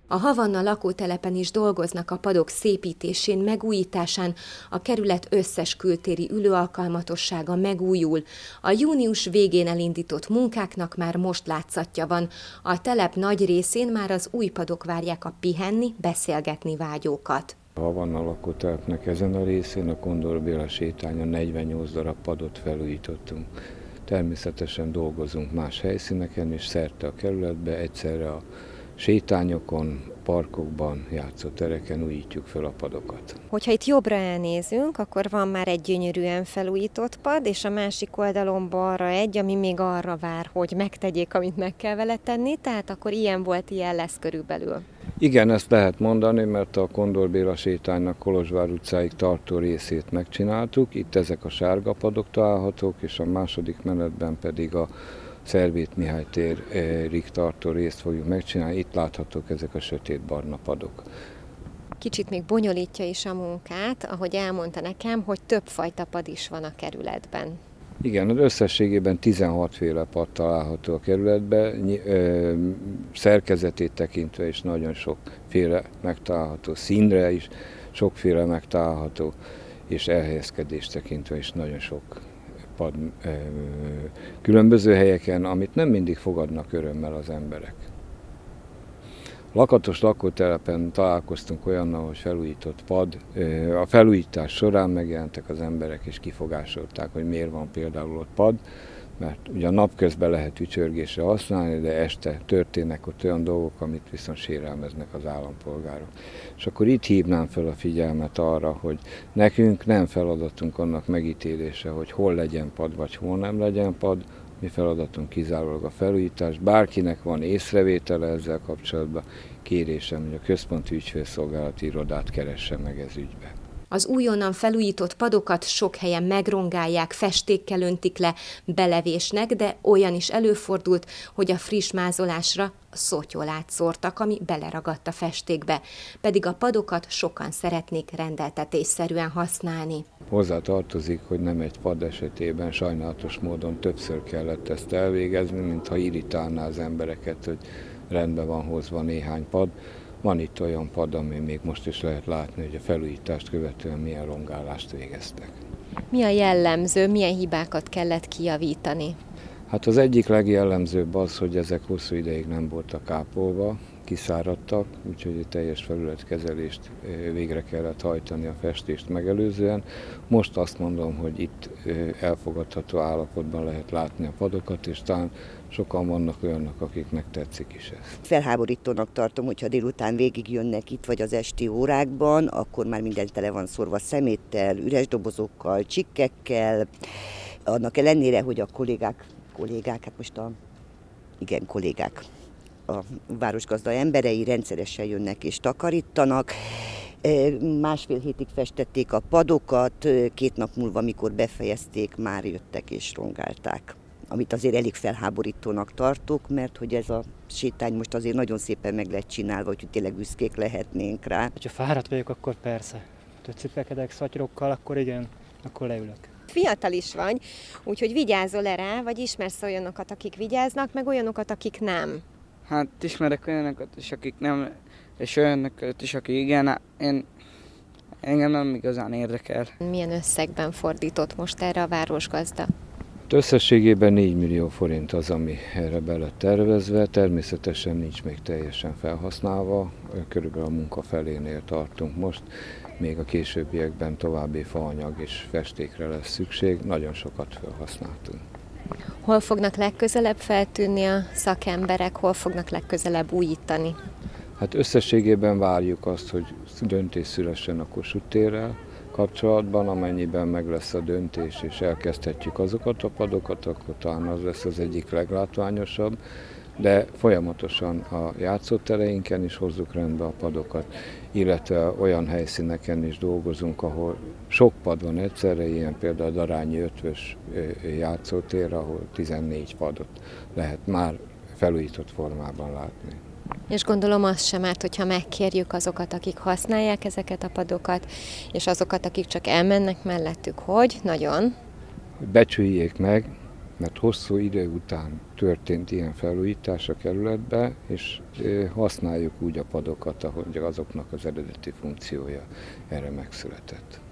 A Havanna lakótelepen is dolgoznak a padok szépítésén, megújításán, a kerület összes kültéri ülőalkalmatossága megújul. A június végén elindított munkáknak már most látszatja van. A telep nagy részén már az új padok várják a pihenni, beszélgetni vágyókat. A Havanna lakótelepnek ezen a részén, a Kondor Béla sétányon 48 darab padot felújítottunk. Természetesen dolgozunk más helyszíneken és szerte a kerületbe, egyszerre a sétányokon, parkokban, játszótereken újítjuk fel a padokat. Hogyha itt jobbra elnézünk, akkor van már egy gyönyörűen felújított pad, és a másik oldalon balra egy, ami még arra vár, hogy megtegyék, amit meg kell vele tenni, tehát akkor ilyen volt, ilyen lesz körülbelül. Igen, ezt lehet mondani, mert a Kondor Béla sétánynak Kolozsvár utcáig tartó részét megcsináltuk. Itt ezek a sárga padok találhatók, és a második menetben pedig a Szervét Mihály térig tartó részt fogjuk megcsinálni. Itt láthatók ezek a sötétbarna padok. Kicsit még bonyolítja is a munkát, ahogy elmondta nekem, hogy többfajta pad is van a kerületben. Igen, az összességében 16 féle pad található a kerületben, szerkezetét tekintve is nagyon sokféle megtalálható, színre is sokféle megtalálható, és elhelyezkedést tekintve is nagyon sok pad különböző helyeken, amit nem mindig fogadnak örömmel az emberek. Lakatos lakótelepen találkoztunk olyannal, hogy felújított pad. A felújítás során megjelentek az emberek és kifogásolták, hogy miért van például ott pad, mert ugye napközben lehet ücsörgésre használni, de este történnek ott olyan dolgok, amit viszont sérelmeznek az állampolgárok. És akkor itt hívnám fel a figyelmet arra, hogy nekünk nem feladatunk annak megítélése, hogy hol legyen pad, vagy hol nem legyen pad. Mi feladatunk kizárólag a felújítás. Bárkinek van észrevétele ezzel kapcsolatban, kérésem, hogy a Központi Ügyfélszolgálati Irodát keresse meg ez ügybe. Az újonnan felújított padokat sok helyen megrongálják, festékkel öntik le, belevésnek, de olyan is előfordult, hogy a friss mázolásra szottyolát szórtak, ami beleragadt a festékbe. Pedig a padokat sokan szeretnék rendeltetésszerűen használni. Hozzá tartozik, hogy nem egy pad esetében sajnálatos módon többször kellett ezt elvégezni, mintha irritálná az embereket, hogy rendbe van hozva néhány pad. Van itt olyan pad, ami még most is lehet látni, hogy a felújítást követően milyen rongálást végeztek. Mi a jellemző, milyen hibákat kellett kijavítani? Hát az egyik legjellemzőbb az, hogy ezek hosszú ideig nem voltak ápolva, kiszáradtak, úgyhogy egy teljes felületkezelést végre kellett hajtani a festést megelőzően. Most azt mondom, hogy itt elfogadható állapotban lehet látni a padokat, és talán sokan vannak olyanok, akiknek tetszik is ez. Felháborítónak tartom, hogyha délután végig jönnek itt, vagy az esti órákban, akkor már minden tele van szórva szeméttel, üres dobozokkal, csikkekkel. Annak ellenére, hogy a kollégák, hát most kollégák, a városgazda emberei rendszeresen jönnek és takarítanak. Másfél hétig festették a padokat, 2 nap múlva, amikor befejezték, már jöttek és rongálták. Amit azért elég felháborítónak tartok, mert hogy ez a sétány most azért nagyon szépen meg lett csinálva, hogy tényleg büszkék lehetnénk rá. Ha fáradt vagyok, akkor persze. Ha cipelkedek szatyrokkal, akkor igen, akkor leülök. Fiatal is vagy, úgyhogy vigyázol-e rá, vagy ismersz olyanokat, akik vigyáznak, meg olyanokat, akik nem? Hát ismerek olyanokat is, akik nem, és olyanokat is, akik igen, engem nem igazán érdekel. Milyen összegben fordított most erre a városgazda? Összességében 4 millió forint az, ami erre be lett tervezve, természetesen nincs még teljesen felhasználva, körülbelül a munka felénél tartunk most, még a későbbiekben további faanyag és festékre lesz szükség, nagyon sokat felhasználtunk. Hol fognak legközelebb feltűnni a szakemberek, hol fognak legközelebb újítani? Hát összességében várjuk azt, hogy döntés szülessen a Kossuth térrel kapcsolatban, amennyiben meg lesz a döntés és elkezdhetjük azokat a padokat, akkor talán az lesz az egyik leglátványosabb, de folyamatosan a játszótereinken is hozzuk rendbe a padokat, illetve olyan helyszíneken is dolgozunk, ahol sok pad van egyszerre, ilyen például a Darányi Ötvös játszótér, ahol 14 padot lehet már felújított formában látni. És gondolom az sem árt, hogyha megkérjük azokat, akik használják ezeket a padokat, és azokat, akik csak elmennek mellettük, hogy nagyon becsüljék meg, mert hosszú idő után történt ilyen felújítás a kerületbe, és használjuk úgy a padokat, ahogy azoknak az eredeti funkciója erre megszületett.